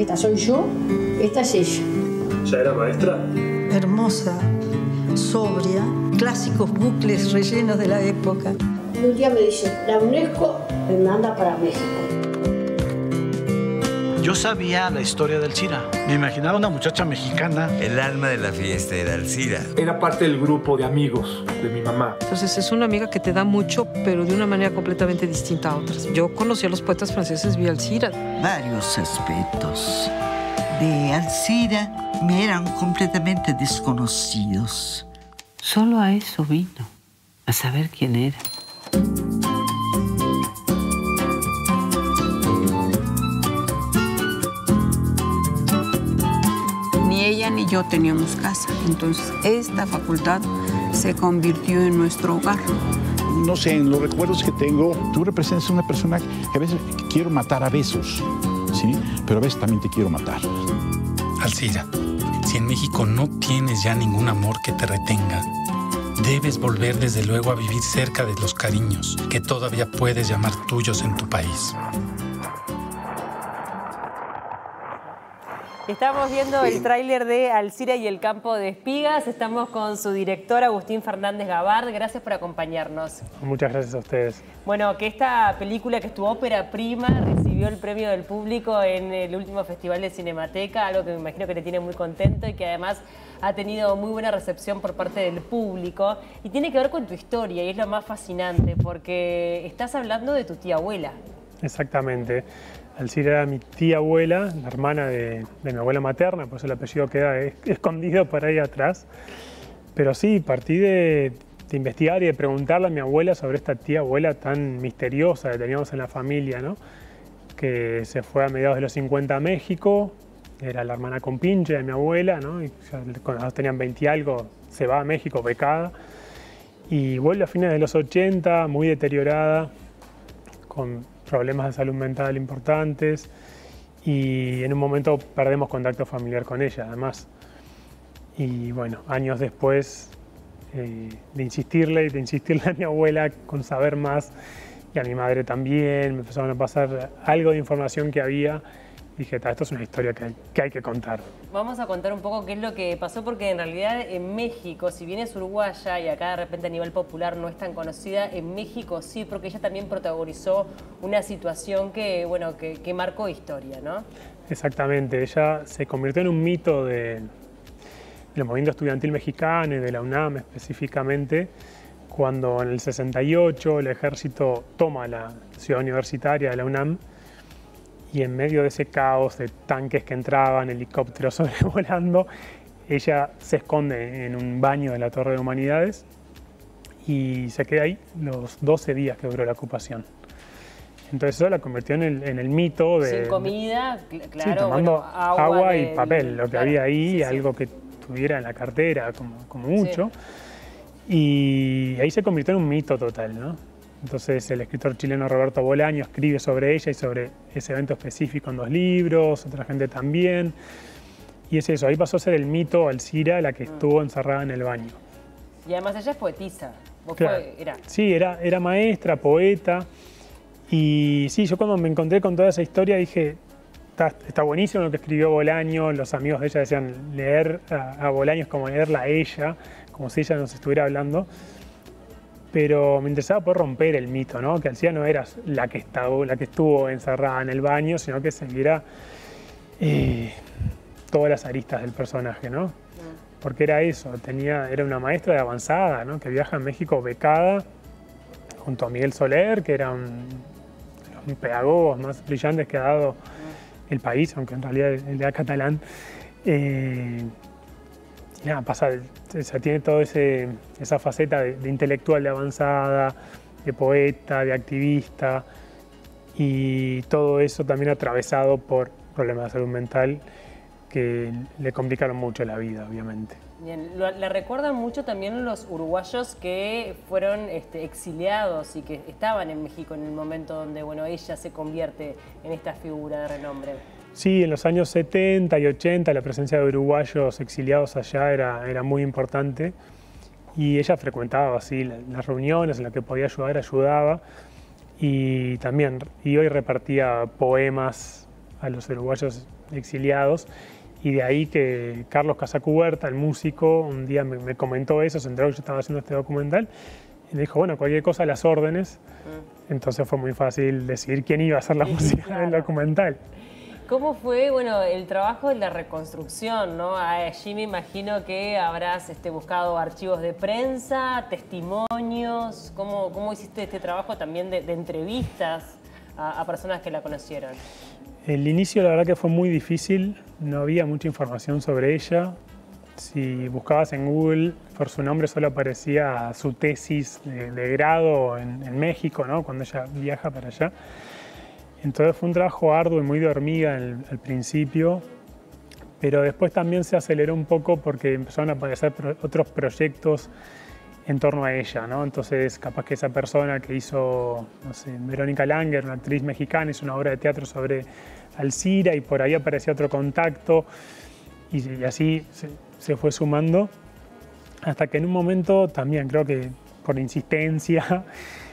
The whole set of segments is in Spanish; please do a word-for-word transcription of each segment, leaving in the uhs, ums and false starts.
Esta soy yo, esta es ella. ¿Ya era maestra? Hermosa, sobria, clásicos bucles rellenos de la época. Un día me dice, la UNESCO me manda para México. Yo sabía la historia de Alcira. Me imaginaba una muchacha mexicana. El alma de la fiesta era Alcira. Era parte del grupo de amigos de mi mamá. Entonces es una amiga que te da mucho, pero de una manera completamente distinta a otras. Yo conocí a los poetas franceses vía Alcira. Varios aspectos de Alcira me eran completamente desconocidos. Solo a eso vino, a saber quién era. Ni ella ni yo teníamos casa, entonces esta facultad se convirtió en nuestro hogar. No sé, en los recuerdos que tengo, tú representas a una persona que a veces quiero matar a besos, ¿sí? Pero a veces también te quiero matar. Alcira, si en México no tienes ya ningún amor que te retenga, debes volver desde luego a vivir cerca de los cariños que todavía puedes llamar tuyos en tu país. Estamos viendo el tráiler de Alcira y el campo de espigas. Estamos con su director, Agustín Fernández Gabard. Gracias por acompañarnos. Muchas gracias a ustedes. Bueno, que esta película, que es tu ópera prima, recibió el premio del público en el último Festival de Cinemateca, algo que me imagino que te tiene muy contento y que además ha tenido muy buena recepción por parte del público. Y tiene que ver con tu historia y es lo más fascinante porque estás hablando de tu tía abuela. Exactamente. Alcira era mi tía abuela, la hermana de, de mi abuela materna, por eso el apellido queda escondido por ahí atrás. Pero sí, partí de, de investigar y de preguntarle a mi abuela sobre esta tía abuela tan misteriosa que teníamos en la familia, ¿no? Que se fue a mediados de los cincuenta a México, era la hermana compinche de mi abuela, ¿no? Y cuando los dos tenían veinte y algo, se va a México becada. Y vuelve a fines de los ochenta, muy deteriorada, con problemas de salud mental importantes, y en un momento perdemos contacto familiar con ella, además. Y bueno, años después eh, de insistirle y de insistirle a mi abuela con saber más, y a mi madre también, me empezaron a pasar algo de información que había, y dije, esto es una historia que hay, que hay que contar. Vamos a contar un poco qué es lo que pasó, porque en realidad en México, si bien es uruguaya y acá de repente a nivel popular no es tan conocida, en México sí, porque ella también protagonizó una situación que, bueno, que, que marcó historia, ¿no? Exactamente, ella se convirtió en un mito de, del movimiento estudiantil mexicano y de la UNAM específicamente, cuando en el sesenta y ocho el ejército toma la ciudad universitaria de la UNAM, y en medio de ese caos de tanques que entraban, helicópteros sobrevolando, ella se esconde en un baño de la Torre de Humanidades y se queda ahí los doce días que duró la ocupación. Entonces eso la convirtió en el, en el mito de... Sin comida, claro. Sí, tomando bueno, agua, agua del, y papel, lo que claro, había ahí, sí, sí. algo que tuviera en la cartera, como, como mucho. Sí. Y ahí se convirtió en un mito total, ¿no? Entonces el escritor chileno Roberto Bolaño escribe sobre ella y sobre ese evento específico en dos libros, otra gente también. Y es eso, ahí pasó a ser el mito Alcira, la que estuvo encerrada en el baño. Y además ella es poetisa. ¿Vos Claro. fue, era? Sí, era, era maestra, poeta. Y sí, yo cuando me encontré con toda esa historia dije, está, está buenísimo lo que escribió Bolaño, los amigos de ella decían, leer a, a Bolaño es como leerla a ella, como si ella nos estuviera hablando. Pero me interesaba poder romper el mito, ¿no? Que Alcira no era la que, estaba, la que estuvo encerrada en el baño, sino que se viera eh, todas las aristas del personaje, ¿no? Porque era eso, tenía, era una maestra de avanzada, ¿no? Que viaja a México becada junto a Miguel Soler, que era un de los pedagogos más brillantes que ha dado el país, aunque en realidad él era catalán. Eh, y nada, pasa, o sea, tiene toda esa faceta de, de intelectual de avanzada, de poeta, de activista, y todo eso también atravesado por problemas de salud mental que le complicaron mucho la vida, obviamente. Bien, la recuerdan mucho también los uruguayos que fueron este, exiliados y que estaban en México en el momento donde, bueno, ella se convierte en esta figura de renombre. Sí, en los años setenta y ochenta la presencia de uruguayos exiliados allá era, era muy importante, y ella frecuentaba así las reuniones en las que podía ayudar, ayudaba, y también, y hoy repartía poemas a los uruguayos exiliados. Y de ahí que Carlos Casacuberta, el músico, un día me, me comentó eso, se enteró que yo estaba haciendo este documental y me dijo, bueno, cualquier cosa a las órdenes. Mm. Entonces fue muy fácil decidir quién iba a hacer la sí, música claro. del documental. ¿Cómo fue, bueno, el trabajo de la reconstrucción, ¿no? Allí me imagino que habrás este, buscado archivos de prensa, testimonios. ¿Cómo, cómo hiciste este trabajo también de, de entrevistas a, a personas que la conocieron? El inicio la verdad que fue muy difícil, no había mucha información sobre ella. Si buscabas en Google por su nombre solo aparecía su tesis de, de grado en, en México, ¿no? Cuando ella viaja para allá. Entonces fue un trabajo arduo y muy de hormiga al, al principio, pero después también se aceleró un poco porque empezaron a aparecer pro, otros proyectos en torno a ella, ¿no? Entonces, capaz que esa persona que hizo, no sé, Verónica Langer, una actriz mexicana, hizo una obra de teatro sobre Alcira y por ahí aparecía otro contacto y, y así se, se fue sumando hasta que en un momento también creo que por insistencia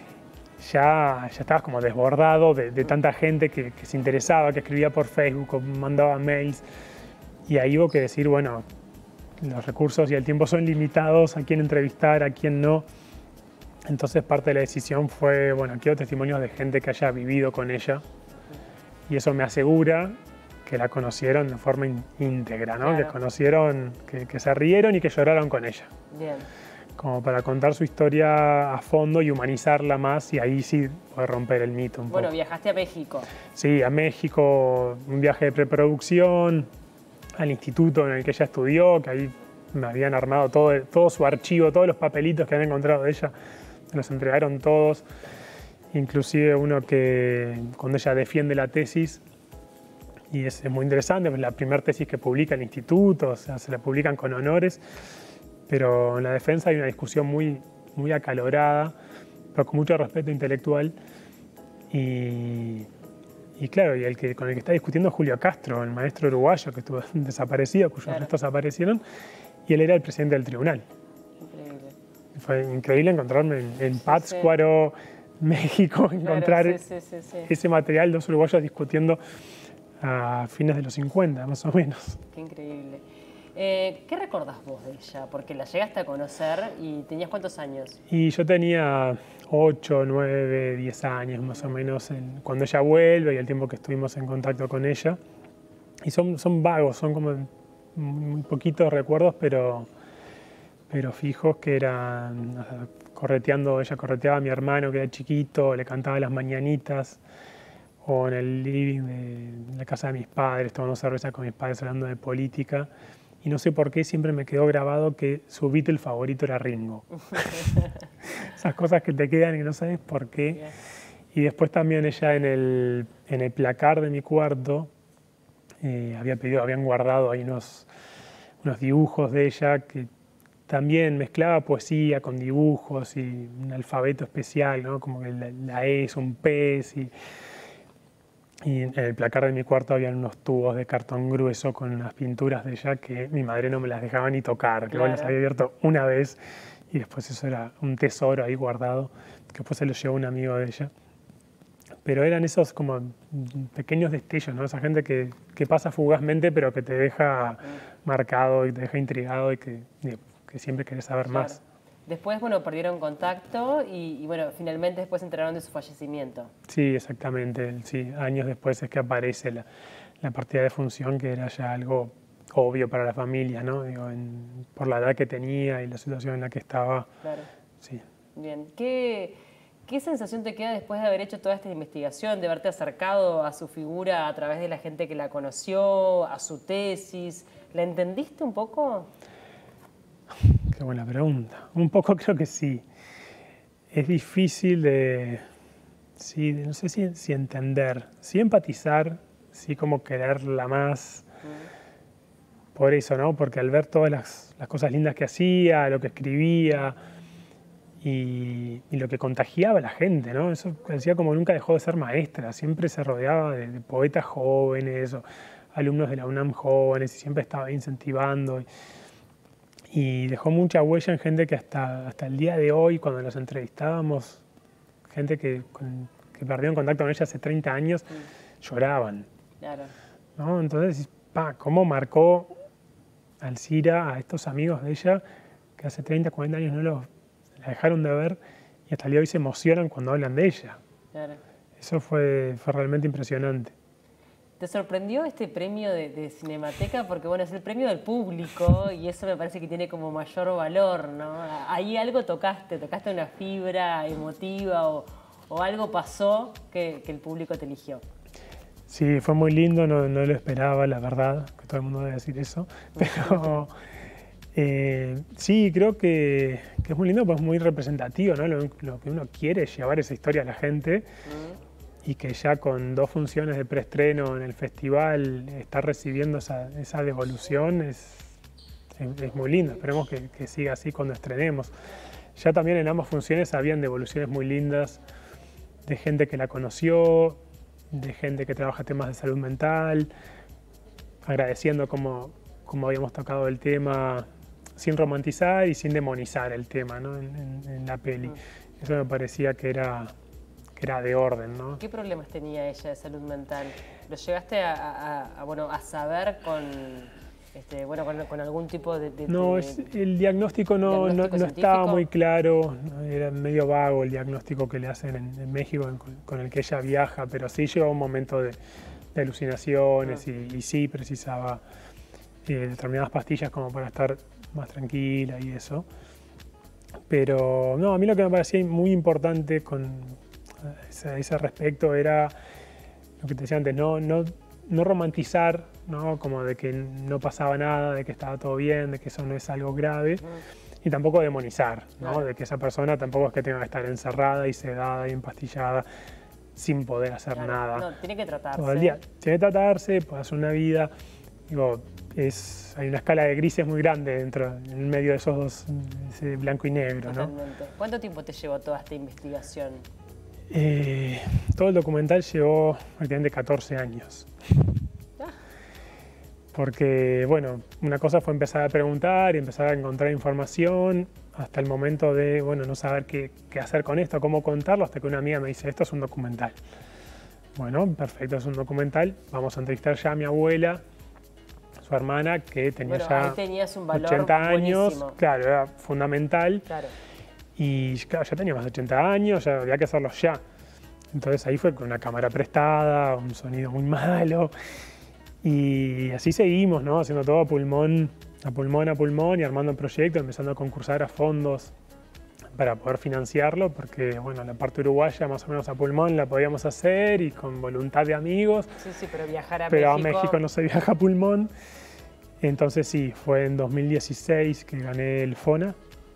ya, ya estabas como desbordado de, de tanta gente que, que se interesaba, que escribía por Facebook o mandaba mails y ahí hubo que decir, bueno, los recursos y el tiempo son limitados, a quién entrevistar, a quién no. Entonces parte de la decisión fue, bueno, quiero testimonios de gente que haya vivido con ella y eso me asegura que la conocieron de forma íntegra, ¿no? Claro. Que conocieron, que, que se rieron y que lloraron con ella. Bien. Como para contar su historia a fondo y humanizarla más y ahí sí poder romper el mito un bueno, poco. viajaste a México. Sí, a México, un viaje de preproducción, al instituto en el que ella estudió, que ahí me habían armado todo, todo su archivo, todos los papelitos que habían encontrado de ella, me los entregaron todos, inclusive uno que cuando ella defiende la tesis, y es, es muy interesante, es la primera tesis que publica el instituto, o sea, se la publican con honores, pero en la defensa hay una discusión muy, muy acalorada, pero con mucho respeto intelectual, y... Y claro, y el que, con el que está discutiendo es Julio Castro, el maestro uruguayo que estuvo desaparecido, cuyos claro. restos aparecieron, y él era el presidente del tribunal. Increíble. Fue increíble encontrarme en, en Pátzcuaro, sí. México, encontrar claro, sí, sí, sí, sí. ese material, dos uruguayos discutiendo a fines de los cincuenta, más o menos. Qué increíble. Eh, ¿Qué recordás vos de ella? Porque la llegaste a conocer y tenías ¿cuántos años? Y yo tenía ocho, nueve, diez años más o menos en, cuando ella vuelve y el tiempo que estuvimos en contacto con ella. Y son, son vagos, son como muy poquitos recuerdos, pero, pero fijos que eran correteando, ella correteaba a mi hermano que era chiquito, le cantaba las mañanitas, o en el living de la casa de mis padres, tomando cerveza con mis padres hablando de política. Y no sé por qué siempre me quedó grabado que su Beatle favorito era Ringo. Esas cosas que te quedan y no sabes por qué. Y después también ella en el, en el placar de mi cuarto eh, había pedido, habían guardado ahí unos, unos dibujos de ella que también mezclaba poesía con dibujos y un alfabeto especial, ¿no? Como que la, la E es un pez y... Y en el placar de mi cuarto había unos tubos de cartón grueso con unas pinturas de ella que mi madre no me las dejaba ni tocar, que claro. Yo las había abierto una vez y después eso era un tesoro ahí guardado, que después se lo llevó un amigo de ella. Pero eran esos como pequeños destellos, ¿no? Esa gente que, que pasa fugazmente pero que te deja marcado y te deja intrigado y que, que siempre querés saber claro. más. Después, bueno, perdieron contacto y, y, bueno, finalmente después se enteraron de su fallecimiento. Sí, exactamente. Sí, años después es que aparece la, la partida de función, que era ya algo obvio para la familia, ¿no? Digo, en, por la edad que tenía y la situación en la que estaba. Claro. Sí. Bien. ¿Qué, qué sensación te queda después de haber hecho toda esta investigación, de haberte acercado a su figura a través de la gente que la conoció, a su tesis? ¿La entendiste un poco? Qué buena pregunta. Un poco creo que sí. Es difícil de, sí, de no sé si, si entender, sí empatizar, sí como quererla más. Mm. Por eso, ¿no? Porque al ver todas las, las cosas lindas que hacía, lo que escribía y, y lo que contagiaba a la gente, ¿no? Eso decía como nunca dejó de ser maestra, siempre se rodeaba de, de poetas jóvenes o alumnos de la UNAM jóvenes y siempre estaba incentivando. Y dejó mucha huella en gente que hasta, hasta el día de hoy, cuando los entrevistábamos, gente que, con, que perdieron contacto con ella hace treinta años, mm. lloraban. Claro. ¿no? Entonces, pa, ¿cómo marcó Alcira a estos amigos de ella que hace treinta, cuarenta años no los, la dejaron de ver y hasta el día de hoy se emocionan cuando hablan de ella? Claro. Eso fue, fue realmente impresionante. ¿Te sorprendió este premio de, de Cinemateca? Porque bueno, es el premio del público y eso me parece que tiene como mayor valor, ¿no? Ahí algo tocaste, tocaste una fibra emotiva o, o algo pasó que, que el público te eligió. Sí, fue muy lindo, no, no lo esperaba, la verdad, que todo el mundo debe decir eso, pero eh, sí, creo que, que es muy lindo, pues es muy representativo, ¿no? Lo, lo que uno quiere es llevar esa historia a la gente. Mm. Y que ya con dos funciones de preestreno en el festival está recibiendo esa, esa devolución es, es, es muy lindo. Esperemos que, que siga así cuando estrenemos. Ya también en ambas funciones habían devoluciones muy lindas de gente que la conoció, de gente que trabaja temas de salud mental, agradeciendo cómo, cómo habíamos tocado el tema sin romantizar y sin demonizar el tema, ¿no? en, en, en la peli. Eso me parecía que era... que era de orden, ¿no? ¿Qué problemas tenía ella de salud mental? ¿Lo llegaste a, a, a, bueno, a saber con, este, bueno, con, con algún tipo de...? de no, de, es, el diagnóstico no, diagnóstico no, no estaba muy claro, era medio vago el diagnóstico que le hacen en, en México, con, con el que ella viaja, pero sí llegó un momento de, de alucinaciones ah. y, y sí precisaba eh, determinadas pastillas como para estar más tranquila y eso. Pero no, a mí lo que me parecía muy importante con... A ese respecto era lo que te decía antes, no, no, no romantizar, ¿no? Como de que no pasaba nada, de que estaba todo bien, de que eso no es algo grave, mm. y tampoco demonizar, ¿no? Claro. De que esa persona tampoco es que tenga que estar encerrada y sedada y empastillada sin poder hacer claro. nada. No, tiene que tratarse. Todo el día. Tiene que tratarse, puede hacer una vida. Digo, es, hay una escala de grises muy grande dentro, en medio de esos dos, ese blanco y negro, ¿no? Totalmente. ¿Cuánto tiempo te llevó toda esta investigación? Eh, todo el documental llevó prácticamente catorce años. Ah. Porque, bueno, una cosa fue empezar a preguntar y empezar a encontrar información hasta el momento de, bueno, no saber qué, qué hacer con esto, cómo contarlo, hasta que una amiga me dice, esto es un documental. Bueno, perfecto, es un documental. Vamos a entrevistar ya a mi abuela, su hermana, que tenía bueno, ya ahí tenías un valor ochenta años. Buenísimo. Claro, era fundamental. Claro. Y claro, ya tenía más de ochenta años, ya había que hacerlo ya. Entonces ahí fue con una cámara prestada, un sonido muy malo. Y así seguimos, ¿no? Haciendo todo a pulmón, a pulmón, a pulmón y armando el proyecto, empezando a concursar a fondos para poder financiarlo, porque bueno, la parte uruguaya más o menos a pulmón la podíamos hacer y con voluntad de amigos. Sí, sí, pero viajar a pero México... Pero a México no se viaja a pulmón. Entonces sí, fue en dos mil dieciséis que gané el FONA.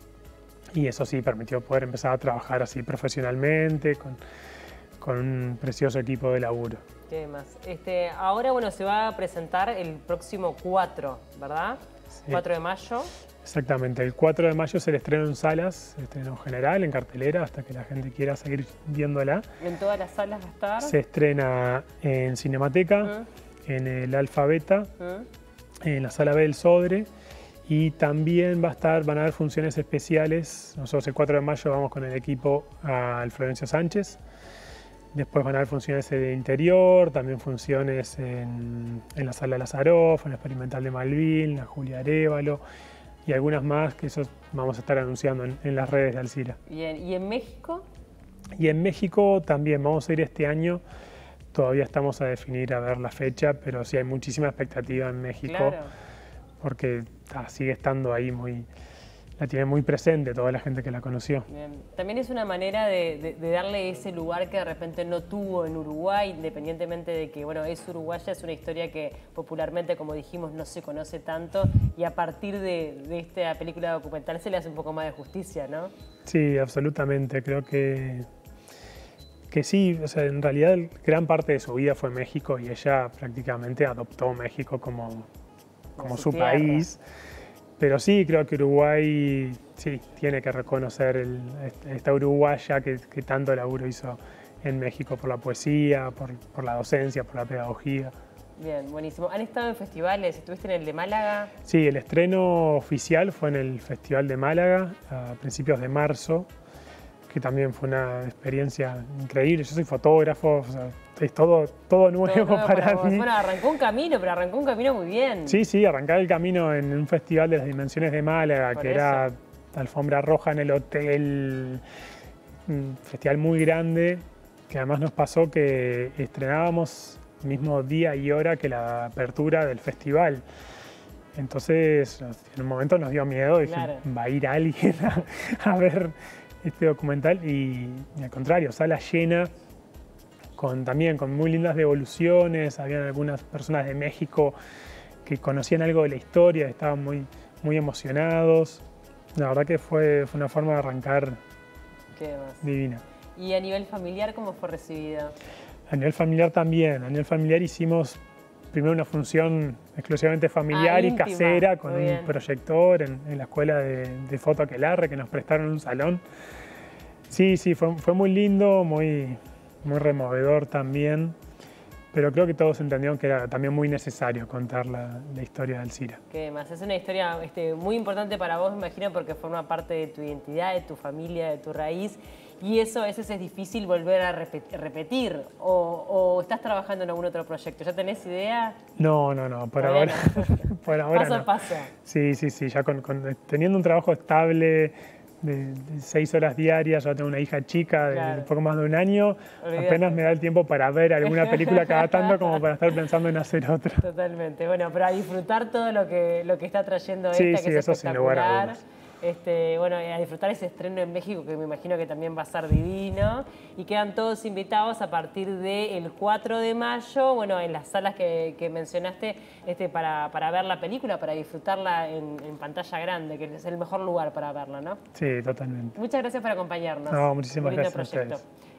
Y eso sí permitió poder empezar a trabajar así profesionalmente, con, con un precioso equipo de laburo. ¿Qué más? Este, ahora bueno, se va a presentar el próximo cuatro, ¿verdad? Sí. cuatro de mayo. Exactamente, el cuatro de mayo es el estreno en salas, el estreno general, en cartelera, hasta que la gente quiera seguir viéndola. ¿En todas las salas va a estar? Se estrena en Cinemateca, uh-huh. en el Alfa Beta, uh-huh. en la sala B del Sodre. Y también va a estar, van a haber funciones especiales. Nosotros el cuatro de mayo vamos con el equipo al Florencio Sánchez. Después van a haber funciones de interior, también funciones en, en la sala Lazaroff, en la Experimental de Malvin, la Julia Arévalo y algunas más que eso vamos a estar anunciando en, en las redes de Alcira. Bien, ¿y en México? Y en México también vamos a ir este año. Todavía estamos a definir a ver la fecha, pero sí hay muchísima expectativa en México. Claro. Porque ah, sigue estando ahí muy, la tiene muy presente toda la gente que la conoció. Bien. También es una manera de, de, de darle ese lugar que de repente no tuvo en Uruguay, independientemente de que, bueno, es uruguaya, es una historia que popularmente, como dijimos, no se conoce tanto y a partir de, de esta película documental se le hace un poco más de justicia, ¿no? Sí, absolutamente, creo que, que sí, o sea, en realidad gran parte de su vida fue México y ella prácticamente adoptó México como... como su, su país, pero sí, creo que Uruguay sí, tiene que reconocer el, esta uruguaya que, que tanto laburo hizo en México por la poesía, por, por la docencia, por la pedagogía. Bien, buenísimo. ¿Han estado en festivales? ¿Estuviste en el de Málaga? Sí, el estreno oficial fue en el Festival de Málaga a principios de marzo, que también fue una experiencia increíble. Yo soy fotógrafo, o sea, es todo, todo nuevo, Todo nuevo para, para vos. mí. Bueno, arrancó un camino, pero arrancó un camino muy bien. Sí, sí, arrancar el camino en un festival de las dimensiones de Málaga, Por que eso. era alfombra roja en el hotel, un festival muy grande, que además nos pasó que estrenábamos el mismo día y hora que la apertura del festival. Entonces, en un momento nos dio miedo, dije, Claro. va a ir alguien a, a ver este documental y, y al contrario, sala llena, con, también con muy lindas devoluciones, habían algunas personas de México que conocían algo de la historia, estaban muy, muy emocionados. La verdad que fue, fue una forma de arrancar ¿Qué más? divina. Y a nivel familiar, ¿cómo fue recibida? A nivel familiar también, a nivel familiar hicimos primero una función exclusivamente familiar Ah, y íntima. casera, con Muy un bien. proyector en, en la escuela de, de foto Aquelarre, que nos prestaron un salón. Sí, sí, fue, fue muy lindo, muy, muy removedor también, pero creo que todos entendieron que era también muy necesario contar la, la historia de Alcira. ¿Qué más? Es una historia este, muy importante para vos, me imagino, porque forma parte de tu identidad, de tu familia, de tu raíz. Y eso a veces es difícil volver a repet- repetir. O, ¿O estás trabajando en algún otro proyecto? ¿Ya tenés idea? No, no, no, por Todavía ahora, por ahora Paso no. a paso. Sí, sí, sí, ya con, con- teniendo un trabajo estable de, de seis horas diarias, ya tengo una hija chica de Claro. poco más de un año, Olvídate. apenas me da el tiempo para ver alguna película cada tanto como para estar pensando en hacer otra. Totalmente. Bueno, pero a disfrutar todo lo que, lo que está trayendo Sí, esta, sí, que es eso sin lugar a espectacular. dudas. Este, bueno, a disfrutar ese estreno en México, que me imagino que también va a ser divino. Y quedan todos invitados a partir del cuatro de mayo, bueno, en las salas que, que mencionaste, este, para, para ver la película, para disfrutarla en, en pantalla grande, que es el mejor lugar para verla, ¿no? Sí, totalmente. Muchas gracias por acompañarnos. No, muchísimas Muy lindo gracias a proyecto. ustedes.